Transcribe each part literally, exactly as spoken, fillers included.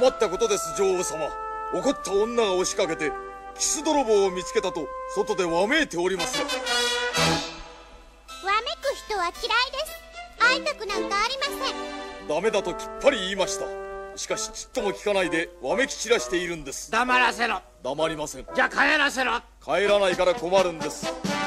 困ったことです、女王様。怒った女が押しかけてキス泥棒を見つけたと外でわめいておりますが。 わめく人は嫌いです。会いたくなんかありません。 ダメだときっぱり言いました。しかしちっとも聞かないでわめき散らしているんです。 黙らせろ。 黙りません。 じゃあ帰らせろ。 帰らないから困るんです。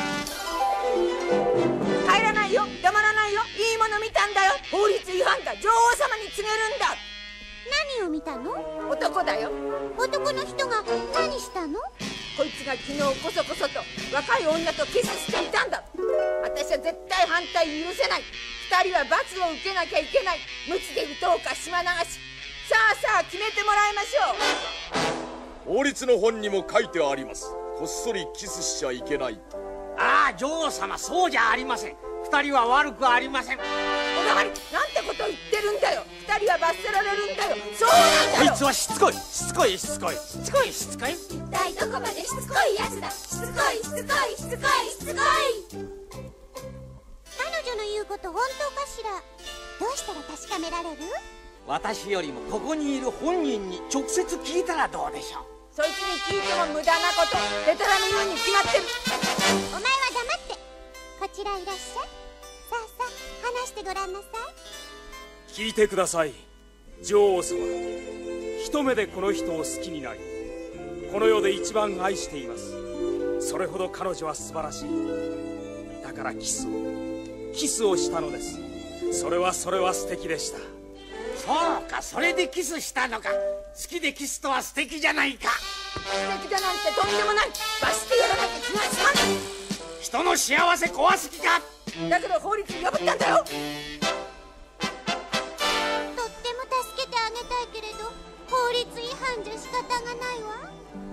帰らないよ、黙らないよ。いいもの見たんだよ。法律違反だ。女王様に告げるんだ。 何を見たの？ 男だよ。 男の人が何したの？ こいつが昨日こそこそと若い女とキスしていたんだ。私は絶対反対許せない。二人は罰を受けなきゃいけない。無知で打とうか島流し。さあさあ決めてもらいましょう。法律の本にも書いてあります。こっそりキスしちゃいけないと。 ああ、女王様、そうじゃありません。二人は悪くありません。 おだまり、なんてこと言ってるんだよ。二人は罰せられるんだよ。そうなんだよ。 こいつはしつこいしつこいしつこいしつこいしつこい。 一体どこまでしつこいやつだ。しつこいしつこいしつこいしつこい。彼女の言うこと本当かしら。どうしたら確かめられる？ 私よりもここにいる本人に直接聞いたらどうでしょう。 そいつに聞いても無駄なこと。デタラメ言うに決まってる。 お前は黙って。こちらいらっしゃい。さあさあ話してごらんなさい。 聞いてください、女王様。一目でこの人を好きになり、この世で一番愛しています。それほど彼女は素晴らしい。だからキスをキスをしたのです。それはそれは素敵でした。 そうか、それでキスしたのか。好きでキスとは素敵じゃないか。 素敵だなんてとんでもない。罰してやらなきゃ気が済まない。 人の幸せ壊す気か。 だけど法律破ったんだよ。とっても助けてあげたいけれど法律違反じゃ仕方がないわ。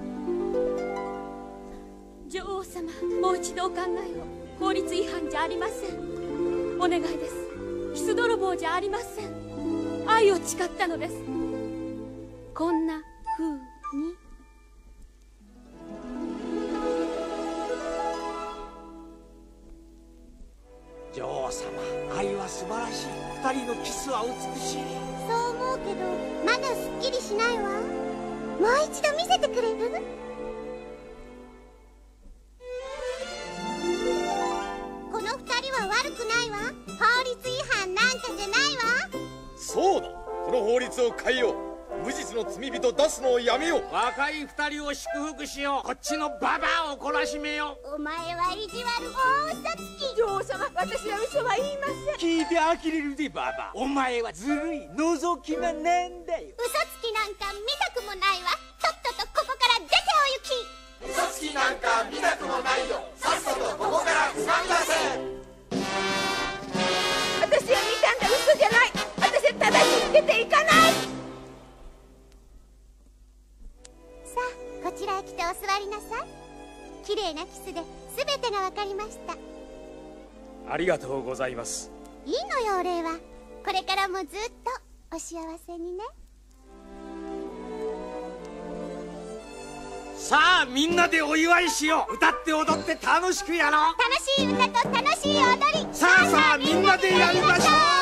女王様、もう一度お考えを。法律違反じゃありません。お願いです。キス泥棒じゃありません。愛を誓ったのです。こんな風に。 女王様、愛は素晴らしい。二人のキスは美しい。 そう思うけどまだすっきりしないわ。もう一度見せてくれる？この二人は悪くないわ。法律違反なんかじゃないわ。 そうだ、この法律を変えよう。無実の罪人出すのをやめよう。 若い二人を祝福しよう。こっちのババアを懲らしめよう。お前は意地悪大嘘つき。 女王様、私は嘘は言いません。 聞いて呆れるでババア。お前はずるい覗き魔なんだよ。 嘘つきなんか見たくもないわ。とっととここから出てお行き。 嘘つきなんか見たくもないよ。さっさとここからつまみ出せ。 私は見たんだ。嘘じゃない。私はただに出ていかない。 さあ、こちらへ来てお座りなさい。綺麗なキスで全てが分かりました。 ありがとうございます。 いいのよ、お礼は。これからもずっとお幸せにね。 さあ、みんなでお祝いしよう。歌って踊って楽しくやろう。 楽しい歌と楽しい踊り。 さあさあ、みんなでやりましょう。